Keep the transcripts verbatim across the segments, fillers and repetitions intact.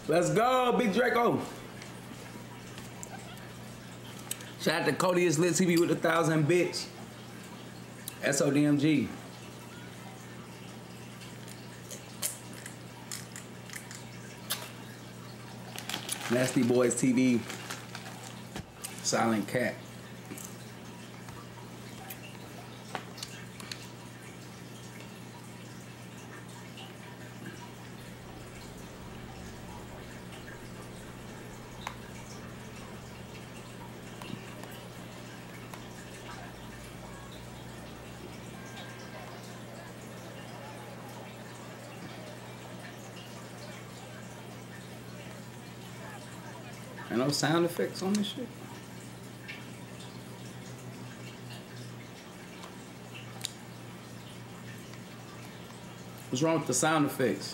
Let's go, Big Draco. Shout out to Cody is Lit T V with a thousand bits. S O D M G. Nasty Boys T V. Silent Cat. Ain't no sound effects on this shit. What's wrong with the sound effects?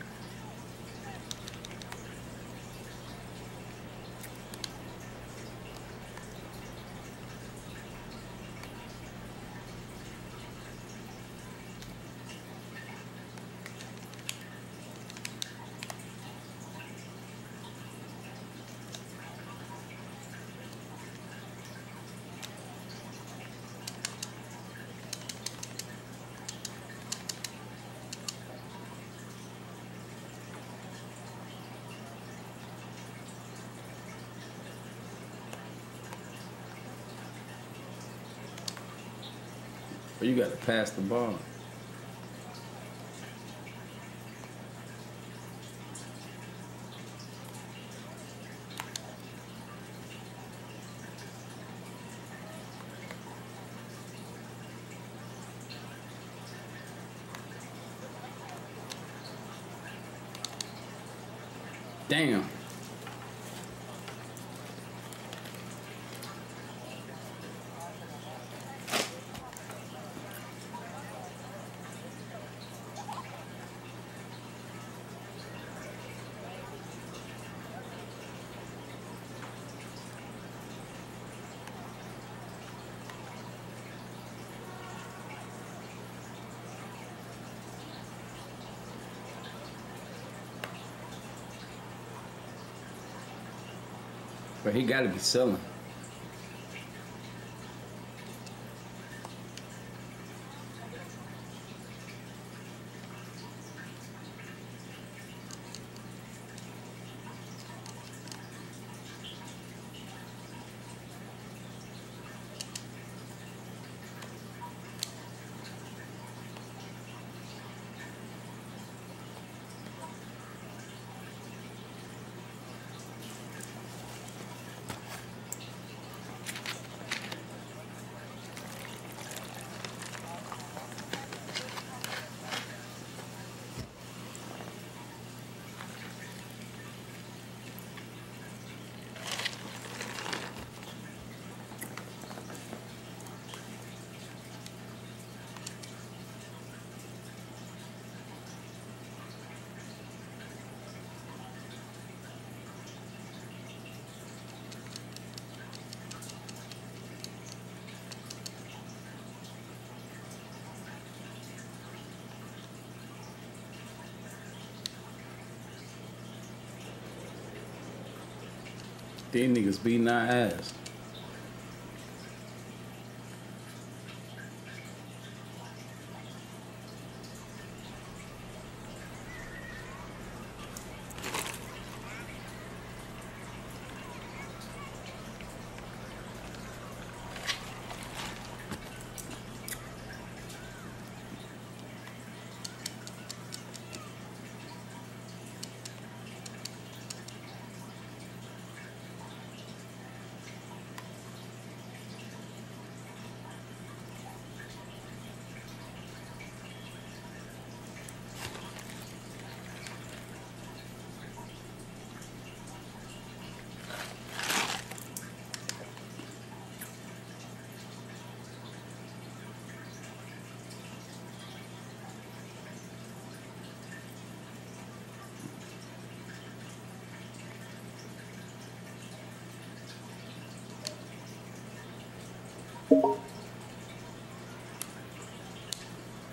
Or you gotta pass the ball. Damn. But he gotta be selling. These niggas beating our ass.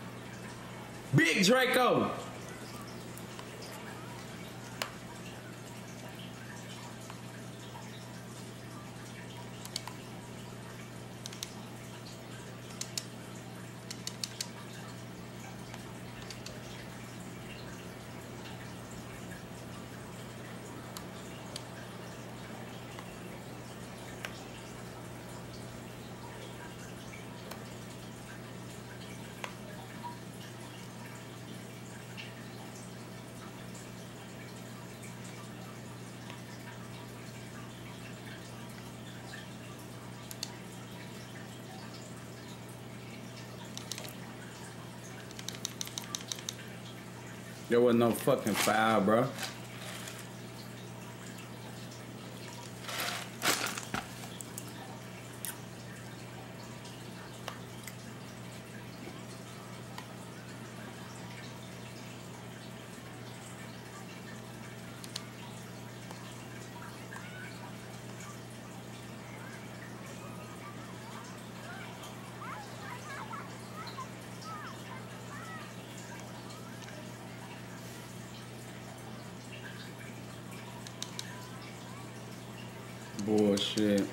Big Draco. There was no fucking foul, bro. Bullshit.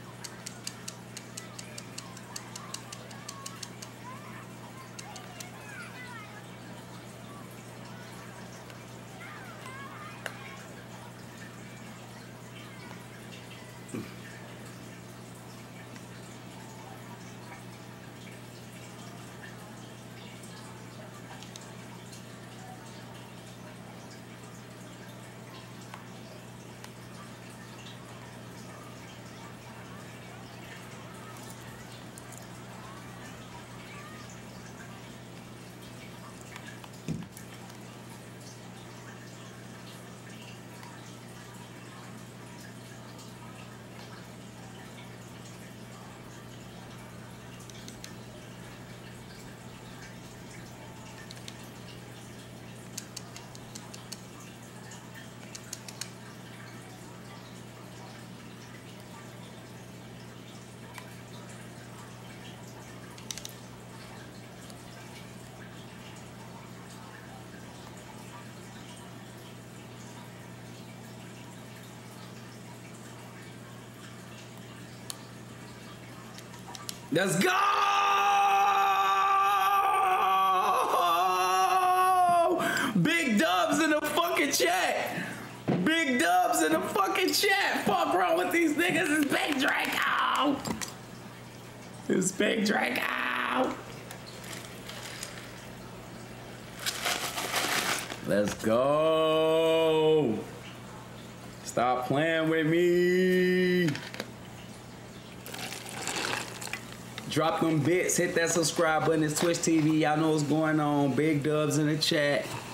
Let's go! Big dubs in the fucking chat. Big dubs in the fucking chat. Fuck wrong with these niggas. It's Big Draco. It's Big Draco. Let's go. Stop playing with me. Drop them bits, hit that subscribe button. It's Twitch T V. Y'all know what's going on. Big dubs in the chat.